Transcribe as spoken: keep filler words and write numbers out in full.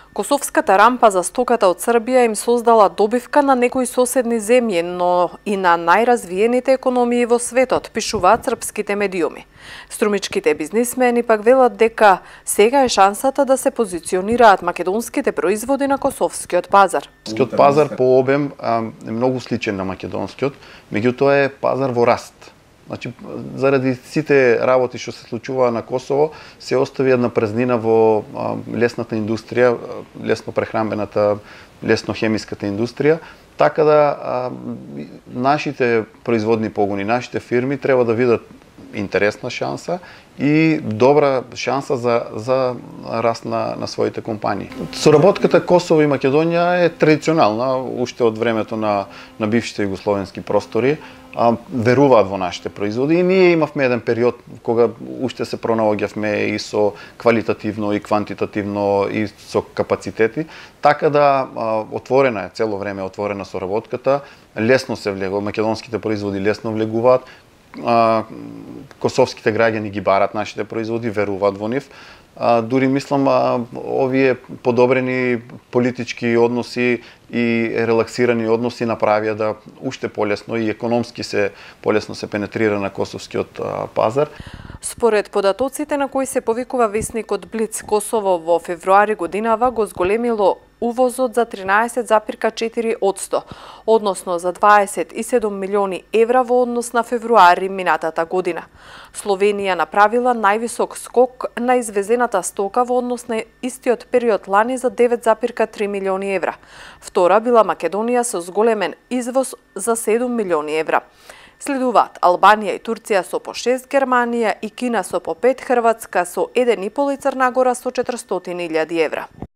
Косовската рампа за стоката од Србија им создала добивка на некои соседни земји, но и на најразвиените економии во светот, пишуваат српските медиуми. Струмичките бизнисмени пак велат дека сега е шансата да се позиционираат македонските производи на косовскиот пазар. Косовскиот пазар по обем е многу сличен на македонскиот, меѓутоа е пазар во раст. Значи, заради сите работи што се случува на Косово, се остави една празнина во а, лесната индустрија, лесно прехранбената, лесно хемиската индустрија, така да а, нашите производни погони, нашите фирми треба да видат интересна шанса и добра шанса за, за раст на, на своите компании. Соработката Косово и Македонија е традиционална, уште од времето на, на бившите југословенски простори. А, веруваат во нашите производи и ние имавме еден период кога уште се пронаоѓавме и со квалитативно и квантитативно и со капацитети, така да а, отворена е, цело време отворена соработката, лесно се влегува, македонските производи лесно влегуваат, а, косовските граѓани ги барат нашите производи, веруваат во нив. А, дури мислам а, овие подобрени политички односи и релаксирани односи направија да уште полесно и економски се полесно се пенетрира на косовскиот а, пазар. Според податоците на кои се повикува весникот Блиц, Косово во февруари годинава го зголемило увозот за тринаесет запирка четири одсто, односно за дваесет и седум милиони евра во однос на февруари минатата година. Словенија направила највисок скок на извезената стока во однос на истиот период лани за девет запирка три милиони евра. Втора била Македонија со зголемен извоз за седум милиони евра. Следуваат Албанија и Турција со по шест, Германија и Кина со по пет, Хрватска со еден и пол и Црна Гора со четиристотини илјади евра.